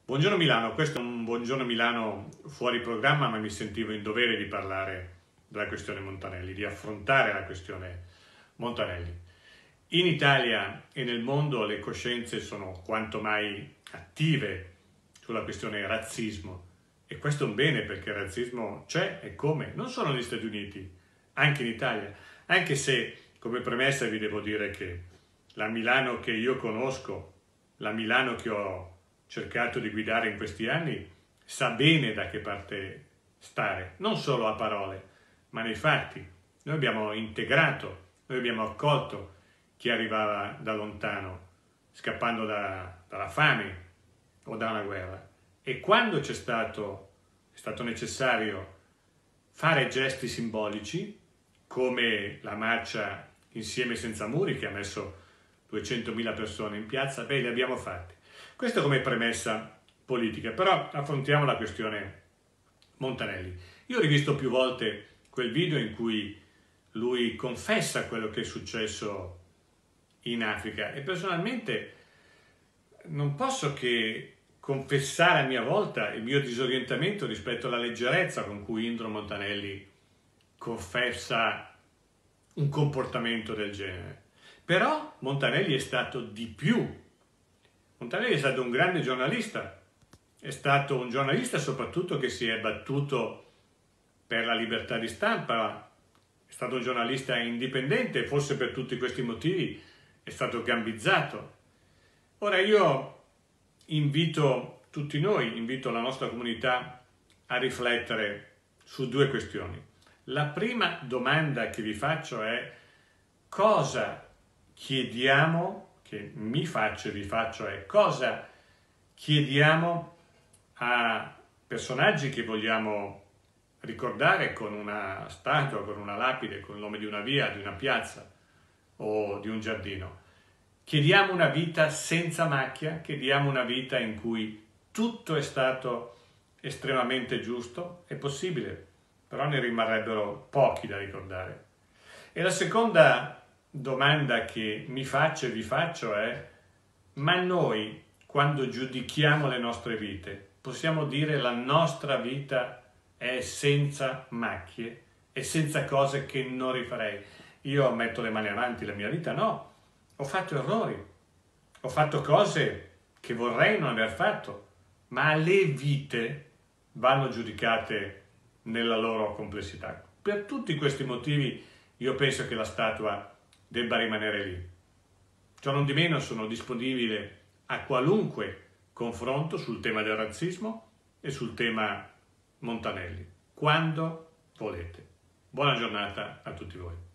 Buongiorno Milano, questo è un Buongiorno Milano fuori programma, ma mi sentivo in dovere di parlare della questione Montanelli, di affrontare la questione Montanelli. In Italia e nel mondo le coscienze sono quanto mai attive sulla questione razzismo, e questo è un bene perché il razzismo c'è e come, non solo negli Stati Uniti, anche in Italia, anche se come premessa vi devo dire che la Milano che io conosco, la Milano che ho cercato di guidare in questi anni, sa bene da che parte stare, non solo a parole, ma nei fatti. Noi abbiamo integrato, noi abbiamo accolto chi arrivava da lontano, scappando dalla fame o da una guerra. E quando è stato necessario fare gesti simbolici, come la marcia Insieme Senza Muri, che ha messo 200.000 persone in piazza, li abbiamo fatti. Questo come premessa politica, però affrontiamo la questione Montanelli. Io ho rivisto più volte quel video in cui lui confessa quello che è successo in Africa e personalmente non posso che confessare a mia volta il mio disorientamento rispetto alla leggerezza con cui Indro Montanelli confessa un comportamento del genere. Però Montanelli è stato di più. Montanelli è stato un grande giornalista, è stato un giornalista soprattutto che si è battuto per la libertà di stampa, è stato un giornalista indipendente e forse per tutti questi motivi è stato gambizzato. Ora io invito tutti noi, invito la nostra comunità a riflettere su due questioni. La prima domanda che vi faccio è: cosa chiediamo, che mi faccio e vi faccio, è cosa chiediamo a personaggi che vogliamo ricordare con una statua, con una lapide, con il nome di una via, di una piazza o di un giardino. Chiediamo una vita senza macchia, chiediamo una vita in cui tutto è stato estremamente giusto. È possibile, però ne rimarrebbero pochi da ricordare. E la seconda domanda che mi faccio e vi faccio è: ma noi, quando giudichiamo le nostre vite, possiamo dire la nostra vita è senza macchie e senza cose che non rifarei? Io metto le mani avanti, la mia vita no, ho fatto errori, ho fatto cose che vorrei non aver fatto, ma le vite vanno giudicate nella loro complessità. Per tutti questi motivi io penso che la statua debba rimanere lì. Ciò non di meno sono disponibile a qualunque confronto sul tema del razzismo e sul tema Montanelli, quando volete. Buona giornata a tutti voi.